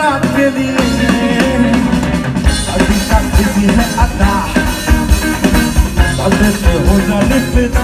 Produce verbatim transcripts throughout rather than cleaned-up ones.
आपके लिए अभी तक भी है अदा सद से हो जाने फिदा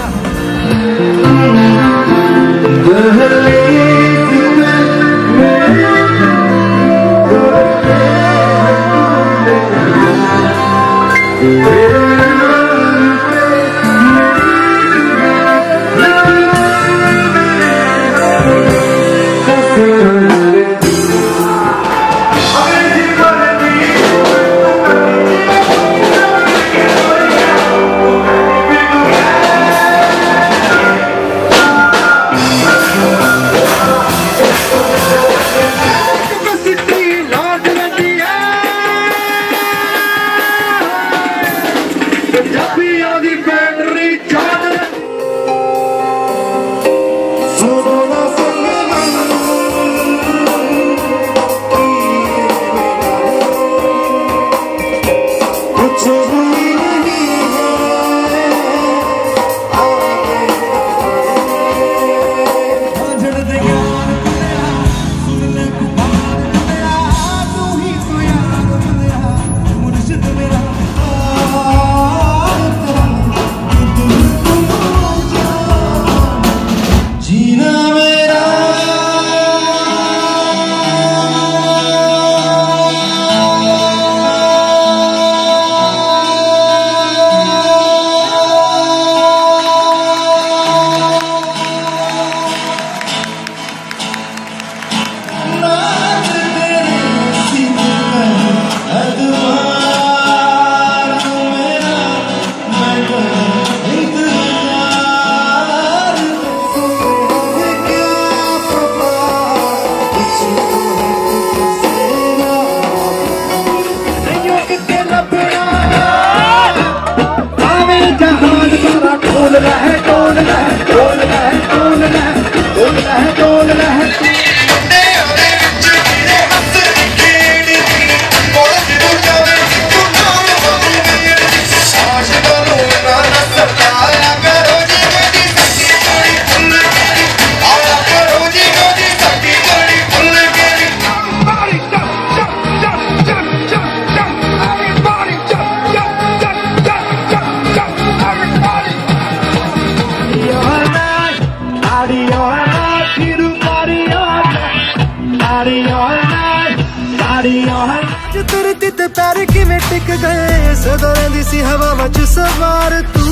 तुरती ते पैर किवें टिक गए सदा रहिंदी सी हवावां च सवार तू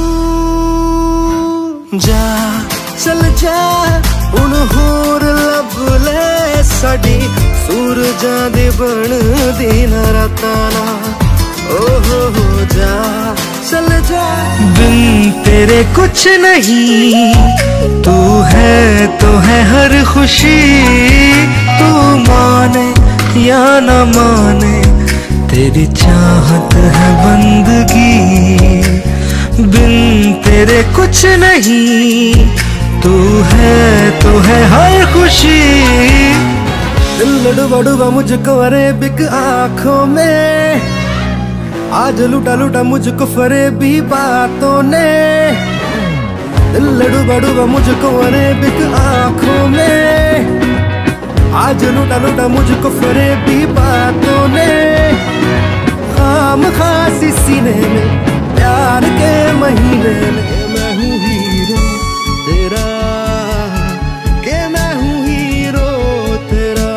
जा चल जा हुण होर लब ले साडी सूरजां दे बनदी ना रातां ना ओ हो हो जा चल जा बिन तेरे कुछ नहीं तू है तो है हर खुशी तू माने या न माने तेरी चाहत है बंदगी बिन तेरे कुछ नहीं तू है तो है हर खुशी दिल डूबा डूबा मुझको अरेबिक आँखों में आज लूटा लूटा मुझको फरेबी बातों ने दिल डूबा डूबा मुझको अरेबिक आँखों में आज लूटा लूटा मुझको फरेबी बातों ने खाम खासी सीने में प्यार के महीने में मैं हूँ हीरो तेरा के मैं हूँ हीरो तेरा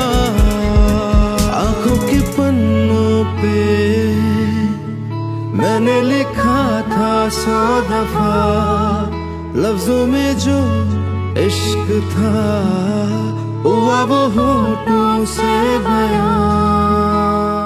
आंखों के पन्नों पे मैंने लिखा था सौ दफा लफ्जों में जो इश्क था हुआ वो होठों से गया।